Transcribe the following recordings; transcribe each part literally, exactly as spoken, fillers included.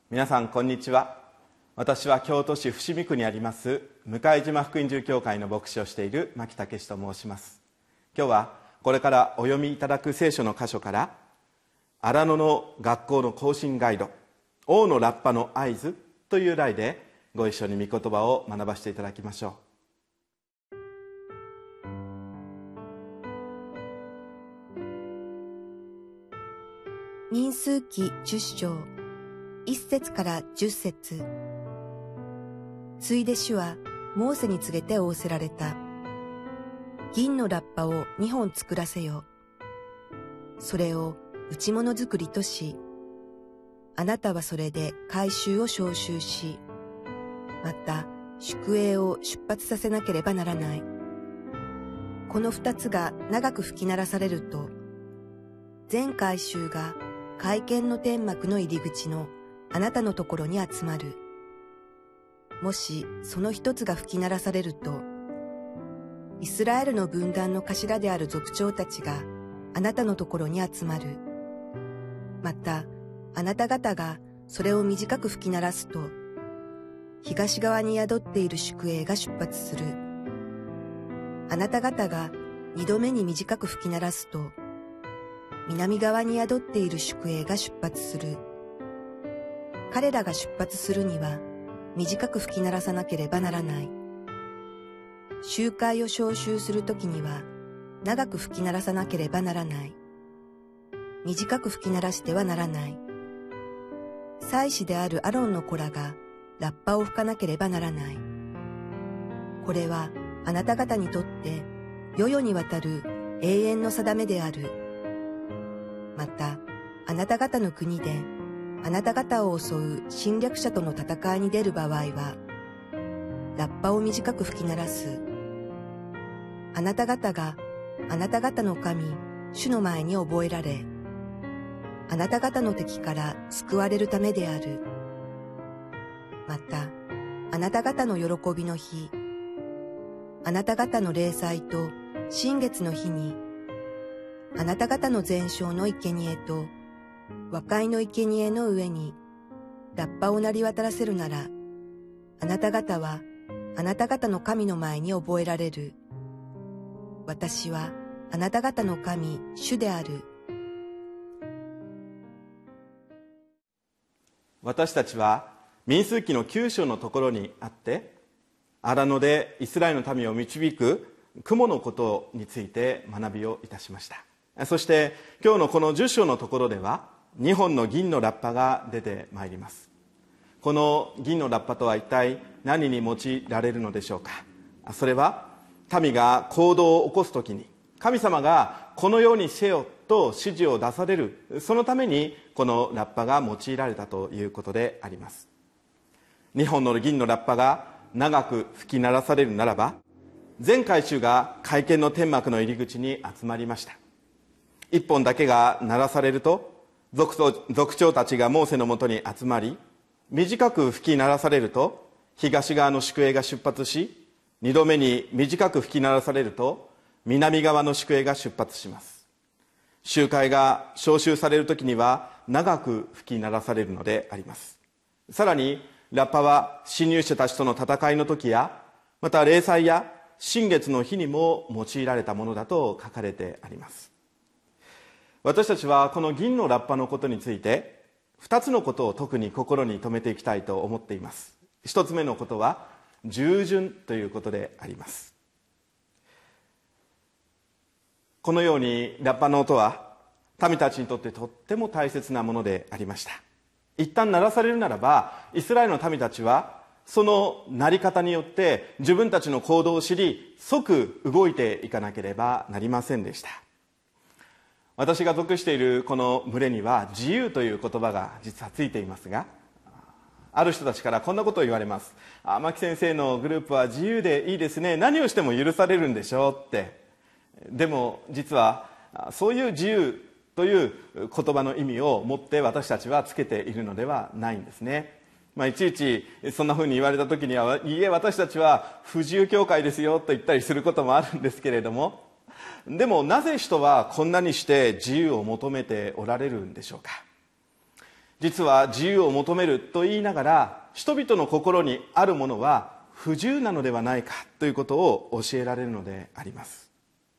皆さんこんにちは。私は京都市伏見区にあります向島福音住教会の牧師をしている牧武と申します。今日はこれからお読みいただく聖書の箇所から荒野の学校の行進ガイド、王のラッパの合図という題でご一緒に御言葉を学ばせていただきましょう。 民数記十章一節から十節。ついで主はモーセに告げて仰せられた。銀のラッパを二本作らせよ。それを打物作りとし、あなたはそれで改宗を召集し、また宿営を出発させなければならない。この二つが長く吹き鳴らされると、全改宗が会見の天幕の入り口のあなたのところに集まる。もしその一つが吹き鳴らされると、イスラエルの分断の頭である族長たちがあなたのところに集まる。またあなた方がそれを短く吹き鳴らすと、東側に宿っている宿営が出発する。あなた方が二度目に短く吹き鳴らすと、南側に宿っている宿営が出発する。彼らが出発するには短く吹き鳴らさなければならない。集会を召集するときには長く吹き鳴らさなければならない。短く吹き鳴らしてはならない。祭司であるアロンの子らがラッパを吹かなければならない。これはあなた方にとって世々にわたる永遠の定めである。またあなた方の国であなた方を襲う侵略者との戦いに出る場合は、ラッパを短く吹き鳴らす。あなた方があなた方の神、主の前に覚えられ、あなた方の敵から救われるためである。また、あなた方の喜びの日、あなた方の礼祭と新月の日に、あなた方の全焼の生贄と和解の生贄の上にラッパを鳴り渡らせるなら、あなた方はあなた方の神の前に覚えられる。私はあなた方の神、主である。 私たちは民数記のきゅう章のところにあって、荒野でイスラエルの民を導く雲のことについて学びをいたしました。そして今日のこのじゅっ章のところではにほんの銀のラッパが出てまいります。この銀のラッパとは一体何に用いられるのでしょうか。それは民が行動を起こすときに神様がこのようにせよと指示を出される、そのためにこのラッパが用いられたということであります。にほんの銀のラッパが長く吹き鳴らされるならば、全改宗が会見の天幕の入り口に集まりました。一本だけが鳴らされると、族長たちがモーセのもとに集まり、短く吹き鳴らされると東側の宿営が出発し、二度目に短く吹き鳴らされると南側の宿営が出発します。集会が召集される時には長く吹き鳴らされるのであります。さらにラッパは侵入者たちとの戦いの時や、また礼祭や新月の日にも用いられたものだと書かれてあります。私たちはこの銀のラッパのことについてふたつのことを特に心に留めていきたいと思っています。ひとつめのことは従順ということであります。このようにラッパの音は民たちにとってとっても大切なものでありました。一旦鳴らされるならば、イスラエルの民たちはその鳴り方によって自分たちの行動を知り、即動いていかなければなりませんでした。私が属しているこの群れには自由という言葉が実はついていますが、ある人たちからこんなことを言われます。あ、牧先生のグループは自由でいいですね、何をしても許されるんでしょうって。でも実はそういう自由という言葉の意味を持って私たちはつけているのではないんですね。まあ、いちいちそんなふうに言われた時には、いいえ私たちは不自由教会ですよと言ったりすることもあるんですけれども、でもなぜ人はこんなにして自由を求めておられるんでしょうか。 実は自由を求めると言いながら、人々の心にあるものは不自由なのではないかということを教えられるのであります。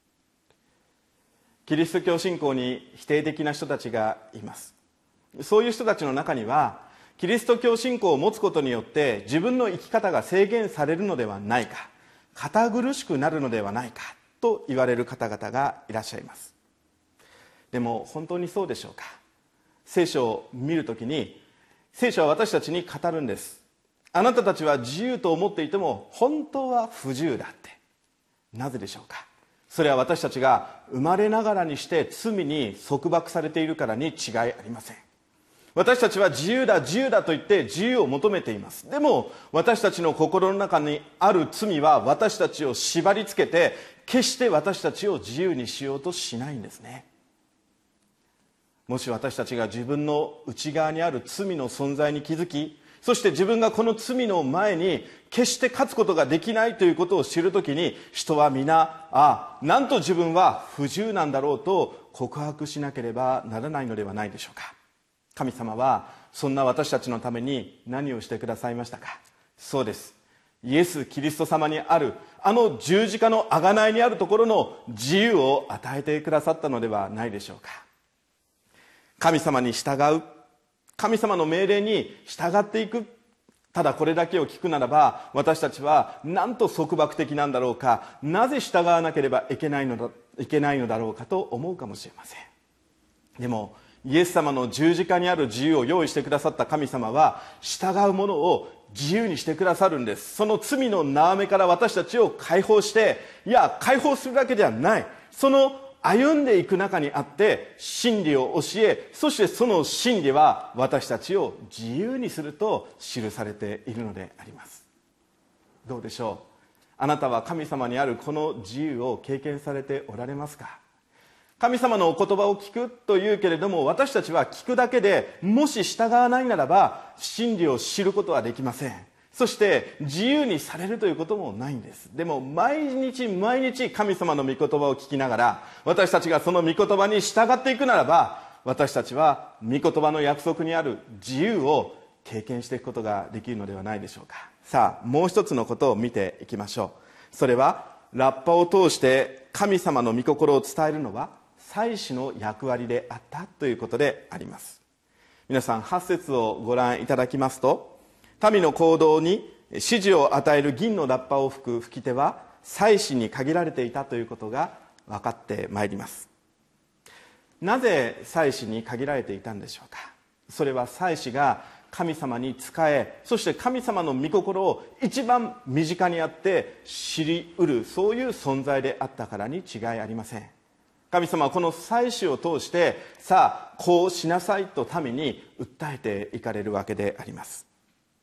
キリスト教信仰に否定的な人たちがいます。そういう人たちの中には、キリスト教信仰を持つことによって自分の生き方が制限されるのではないか、堅苦しくなるのではないかと言われる方々がいらっしゃいます。でも本当にそうでしょうか。聖書を見るときに、聖書は私たちに語るんです。あなたたちは自由と思っていても本当は不自由だって。なぜでしょうか。それは私たちが生まれながらにして罪に束縛されているからに違いありません。私たちは自由だ自由だと言って自由を求めています。でも私たちの心の中にある罪は私たちを縛り付けて、決して私たちを自由にしようとしないんですね。もし私たちが自分の内側にある罪の存在に気づき、そして自分がこの罪の前に決して勝つことができないということを知るときに、人は皆、ああ、なんと自分は不自由なんだろうと告白しなければならないのではないでしょうか。神様はそんな私たちのために何をしてくださいましたか。そうです。イエス・キリスト様にある、あの十字架の贖いにあるところの自由を与えてくださったのではないでしょうか。神様に従う、神様の命令に従っていく、ただこれだけを聞くならば、私たちはなんと束縛的なんだろうか、なぜ従わなければいけないのだ、いけないのだろうかと思うかもしれません。でもイエス様の十字架にある自由を用意してくださった神様は、従うものを自由にしてくださるんです。その罪の縄目から私たちを解放して、いや解放するだけではない、その歩んでいく中にあって真理を教え、そしてその真理は私たちを自由にすると記されているのであります。どうでしょう。あなたは神様にあるこの自由を経験されておられますか。神様のお言葉を聞くというけれども、私たちは聞くだけで、もし従わないならば真理を知ることはできません。そして自由にされるということもないんです。でも毎日毎日神様の御言葉を聞きながら、私たちがその御言葉に従っていくならば、私たちは御言葉の約束にある自由を経験していくことができるのではないでしょうか。さあ、もう一つのことを見ていきましょう。それはラッパを通して神様の御心を伝えるのは祭司の役割であったということであります。皆さんはち節をご覧いただきますと、民の行動に指示を与える銀のラッパを吹く吹き手は祭司に限られていたということが分かってまいります。なぜ祭司に限られていたんでしょうか。それは祭司が神様に仕え、そして神様の御心を一番身近にあって知り得る、そういう存在であったからに違いありません。神様はこの祭司を通して、さあこうしなさいと民に訴えていかれるわけであります。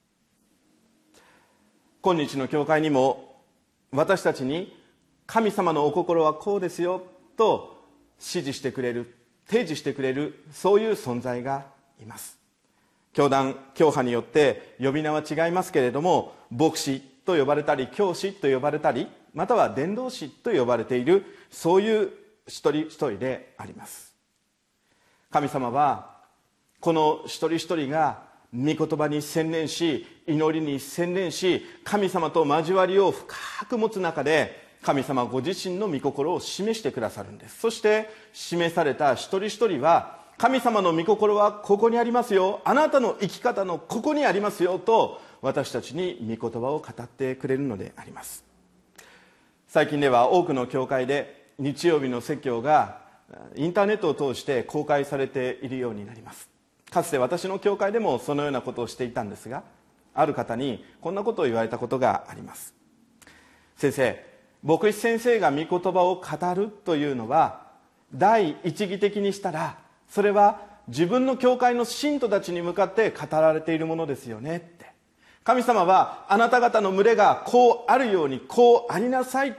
今日の教会にも私たちに神様のお心はこうですよと指示してくれる、提示してくれる、そういう存在がいます。教団教派によって呼び名は違いますけれども、牧師と呼ばれたり教師と呼ばれたり、または伝道師と呼ばれている、そういう一人一人であります。神様はこの一人一人が御言葉に専念し、祈りに専念し、神様と交わりを深く持つ中で、神様ご自身の御心を示してくださるんです。そして示された一人一人は、神様の御心はここにありますよ、あなたの生き方のここにありますよと、私たちに御言葉を語ってくれるのであります。最近では多くの教会で日曜日の説教がインターネットを通して公開されているようになります。かつて私の教会でもそのようなことをしていたんですが、ある方にこんなことを言われたことがあります。先生、牧師先生が御言葉を語るというのは、第一義的にしたらそれは自分の教会の信徒たちに向かって語られているものですよねって。神様はあなた方の群れがこうあるようにこうありなさいって、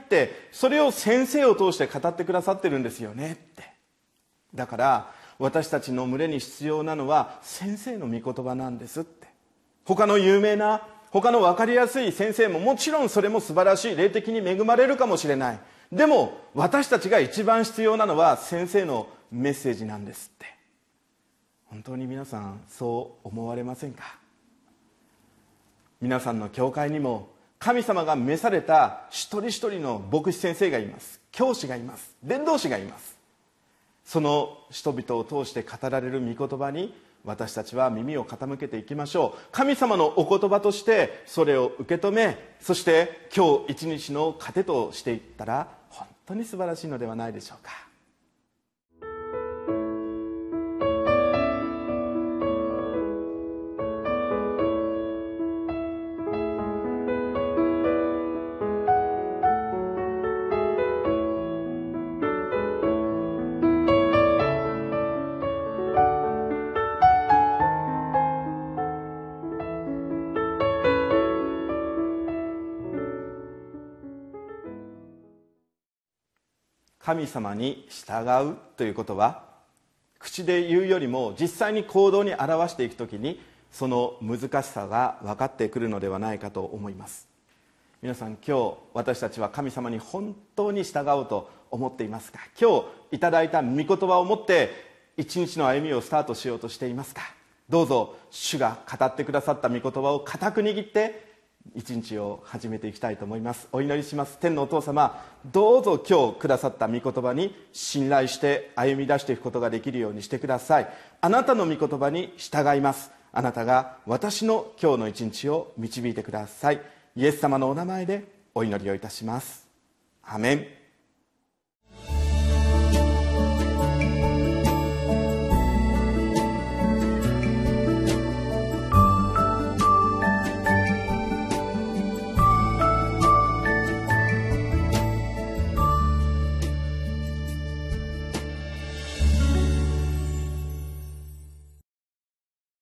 それを先生を通して語ってくださってるんですよねって。だから私たちの群れに必要なのは先生の御言葉なんですって。他の有名な、他の分かりやすい先生ももちろんそれも素晴らしい、霊的に恵まれるかもしれない。でも私たちが一番必要なのは先生のメッセージなんですって。 本当に皆さんそう思われませんか？皆さんの教会にも神様が召された一人一人の牧師先生がいます。教師がいます。伝道師がいます。その人々を通して語られる御言葉に私たちは耳を傾けていきましょう。神様のお言葉としてそれを受け止め、そして今日一日の糧としていったら本当に素晴らしいのではないでしょうか。神様に従うということは口で言うよりも実際に行動に表していくときにその難しさが分かってくるのではないかと思います。皆さん、今日私たちは神様に本当に従おうと思っていますか？今日いただいた御言葉を持って一日の歩みをスタートしようとしていますか？どうぞ主が語ってくださった御言葉を固く握って一日を始めていきたいと思います。お祈りします。天のお父様、どうぞ今日くださった御言葉に信頼して歩み出していくことができるようにしてください。あなたの御言葉に従います。あなたが私の今日の一日を導いてください。イエス様のお名前でお祈りをいたします。アメン。